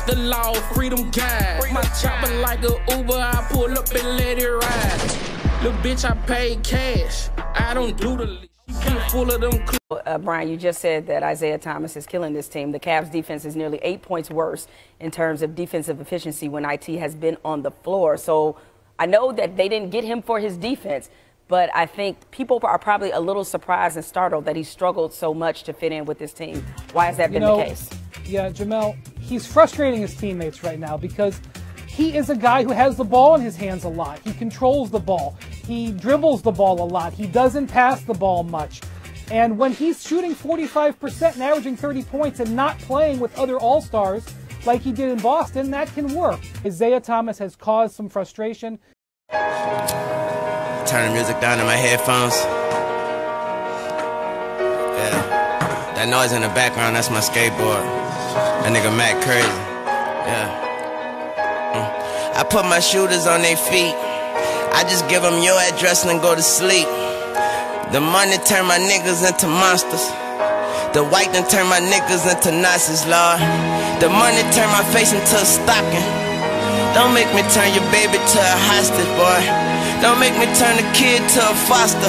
The law, freedom guide. My chopper like a Uber, I pull up and let it ride. Little bitch, I paid cash. I don't do the lease. Full of them. Brian, you just said that Isaiah Thomas is killing this team. The Cavs defense is nearly 8 points worse in terms of defensive efficiency when IT has been on the floor. So I know that they didn't get him for his defense, but I think people are probably a little surprised and startled that he struggled so much to fit in with this team. Why has that been the case? Yeah, Jamel, he's frustrating his teammates right now because he is a guy who has the ball in his hands a lot. He controls the ball. He dribbles the ball a lot. He doesn't pass the ball much. And when he's shooting 45% and averaging 30 points and not playing with other all-stars like he did in Boston, that can work. Isaiah Thomas has caused some frustration. Turn the music down in my headphones. Yeah. That noise in the background, that's my skateboard. That nigga Mac crazy. Yeah. I put my shooters on their feet. I just give them your address and then go to sleep. The money turn my niggas into monsters. The white done turn my niggas into Nazis, Lord. The money turn my face into a stocking. Don't make me turn your baby to a hostage, boy. Don't make me turn a kid to a foster.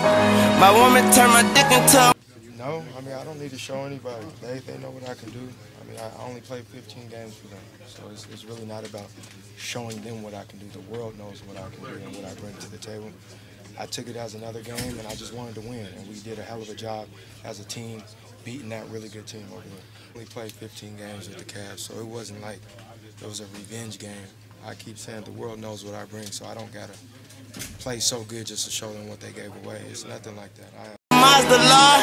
My woman turn my dick into a... No, I mean, I don't need to show anybody. They know what I can do. I mean, I only played 15 games for them. So it's really not about showing them what I can do. The world knows what I can do and what I bring to the table. I took it as another game, and I just wanted to win. And we did a hell of a job as a team, beating that really good team over there. We played 15 games with the Cavs, so it wasn't like it was a revenge game. I keep saying the world knows what I bring, so I don't got to play so good just to show them what they gave away. It's nothing like that. Mazda law,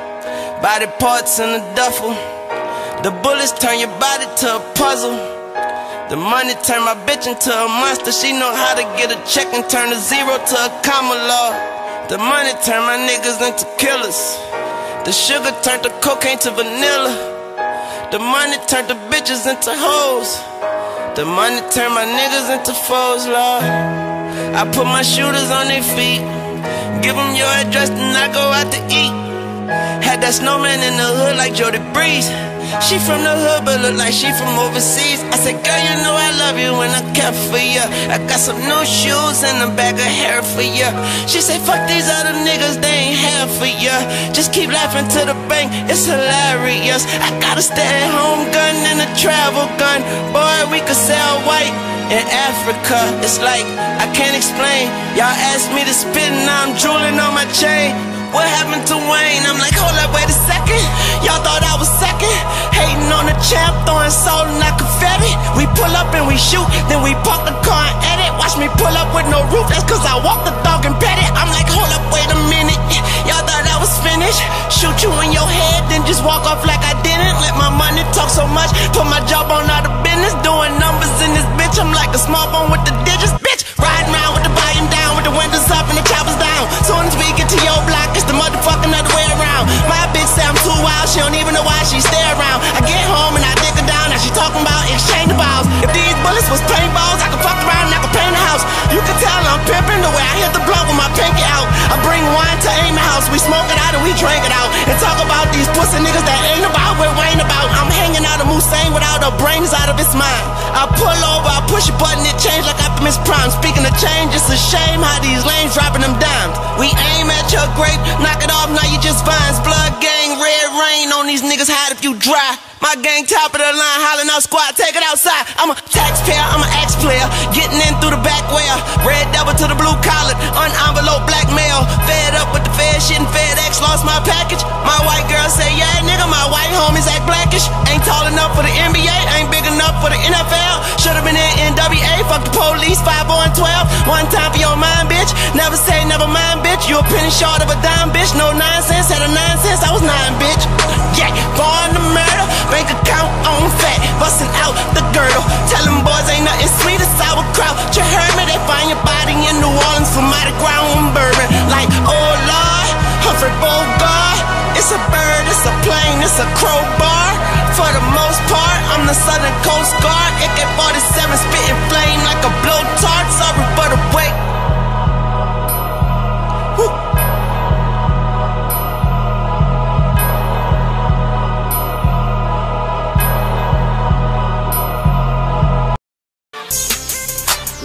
body parts in the duffel. The bullets turn your body to a puzzle. The money turn my bitch into a monster. She know how to get a check and turn a zero to a comma, Lord. The money turn my niggas into killers. The sugar turned the cocaine to vanilla. The money turned the bitches into hoes. The money turned my niggas into foes, Lord. I put my shooters on their feet. Give them your address and I go out to eat. Had that snowman in the hood like Jody Breeze. She from the hood but look like she from overseas. I said, girl, you know I love you when I care for you. I got some new shoes and a bag of hair for you. She said, fuck these other niggas, they ain't hair for you. Just keep laughing to the bank, it's hilarious. I got a stay-at-home gun and a travel gun. Boy, we could sell white in Africa. It's like, I can't explain. Y'all asked me to spit and now I'm drooling on my chain. What happened to Wayne? I'm like, hold up, wait a second. Y'all thought I was second. Hating on the champ, throwing salt and not confetti. We pull up and we shoot, then we park the car and edit. Watch me pull up with no roof, that's cause I walk the dog and pet it. I'm like, hold up, wait a minute. Y'all thought I was finished. Shoot you in your head, then just walk off like I didn't. Let my money talk so much, put my job on out of business. Doing numbers in this bitch, I'm like a small phone with the digits, bitch. Riding around with the volume down, with the windows up and the choppers down. Soon as we get to your block, it's the motherfucking other way around. My bitch say I'm too wild, she don't even know why she stay around. I get home and I dig her down, now she talking about exchange the balls. If these bullets was paintballs, I could fuck around and I could paint a house. You can tell I'm pimping the way I hit the blunt with my pinky out. I bring wine to aim the house, we smoke it out and we drink it out. And talk about these pussy niggas that ain't about what ain't about. I'm hanging out of Musain without her brains out of his mind. I pull over, I push a button, it change like Optimus Prime. Speaking of change, it's a shame how these lanes dropping them dimes. We aim at your grape, knock it off, now you just vines. Blood gang, red rain on these niggas, hide if you dry. My gang top of the line, hollering out squad, take it outside. I'm a taxpayer, I'm an ex-player, getting in through the back way. Red devil to the blue collar, unenvelope blackmail. Fed up with the Fed shit and FedEx, lost my package. My white girl say, yeah nigga, my white homies act blackish. Ain't tall enough for the NBA, ain't big enough for the NFL. Should've been in NWA, fuck the police, 5 and 12. One time for your mind, bitch, never say never mind, bitch. You a penny short of a dime, bitch, no nonsense. Had a 9 cents, I was 9, bitch. Yeah, born to murder, bank account on fat, busting out the girdle. Tell them boys ain't nothing sweet as sauerkraut. You heard me, they find your body in New Orleans for Mardi Gras on bourbon. Like, oh Lord, Humphrey Bogart. It's a bird, it's a plane, it's a crowbar. For the most part, I'm the Southern Coast Guard. AK-47 spitting flame like a blowtorch. Sorry for the wait. Woo.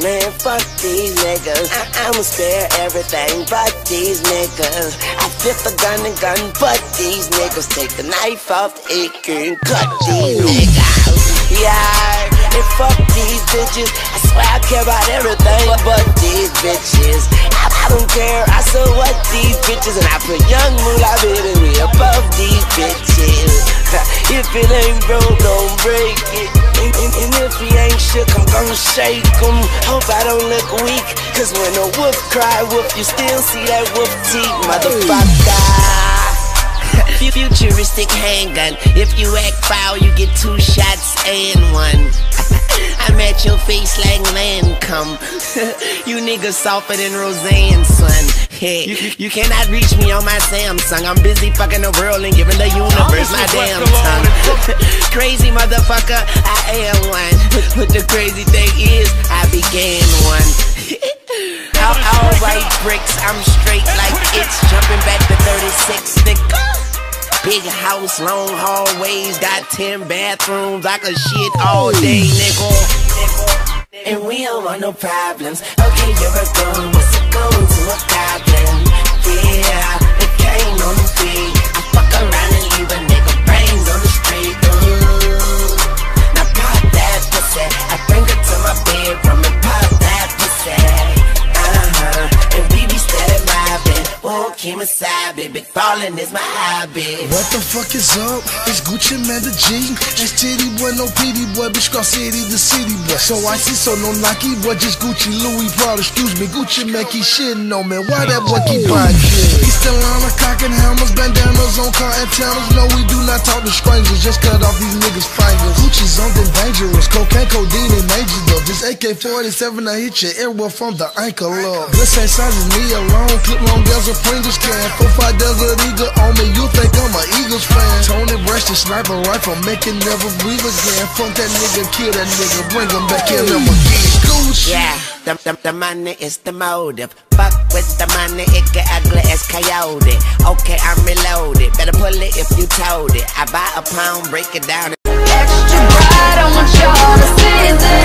Man, fuck these niggas. I'ma spare everything but these niggas. I flip a gun and gun but these niggas. Take the knife off the acre and cut these niggas. Yeah, and fuck these bitches. I swear I care about everything but these bitches. I don't care, I so what these bitches. And I put young moolah baby above these bitches. If it ain't broke, don't break it. And if he ain't shook, I'm gon' shake him. Hope I don't look weak, cause when a wolf cry wolf, you still see that wolf teeth, motherfucker. Futuristic handgun. If you act foul, you get 2 shots and 1. I'm at your face like Lancome. You niggas softer than Roseanne, son. Hey, you cannot reach me on my Samsung. I'm busy fucking the world and giving the universe my damn tongue. Crazy motherfucker, I am one. But the crazy thing is, I began one. All white bricks, I'm straight like it's jumping back to 36, nigga. Big house, long hallways, got 10 bathrooms. I could shit all day, nigga. And we don't want no problems. Okay, you're a gun, what's it going to a goblin? Yeah, it came on the beat. I fuck around and leave a nigga brains on the street. Now pop that pussy. I bring her to my bedroom and pop that pussy. And we be steady mobbing. Oh, Kimasabi, big ballin' is my hobby. What the fuck is up? It's Gucci Man the G. It's Titty Boy, no PD Boy, bitch Cross City, the city boy. So I see, so no Nike boy, just Gucci, Louis Prada, excuse me. Gucci Man keep shitting on me. Why that boy keep buying shit? He still on a cock and hammers, bandanas on car antennas. No, we do not talk to strangers, just cut off these niggas' fingers. Gucci's something dangerous, cocaine, codeine, and major love. This AK-47, I hit your airwell from the ankle up. This ain't size is me alone, clip long as a Pringles can. 4-5 Desert Eagle on me, you think I'm an Eagles fan. Tony Brash, the sniper rifle, make it never breathe again. Fuck that nigga, kill that nigga, bring him back in him again. Gucci. Yeah, the money is the motive. Fuck with the money, it get ugly as coyote. Okay, I'm reloaded, better pull it if you told it. I buy a pound, break it down. Extra bright, I want y'all to see this.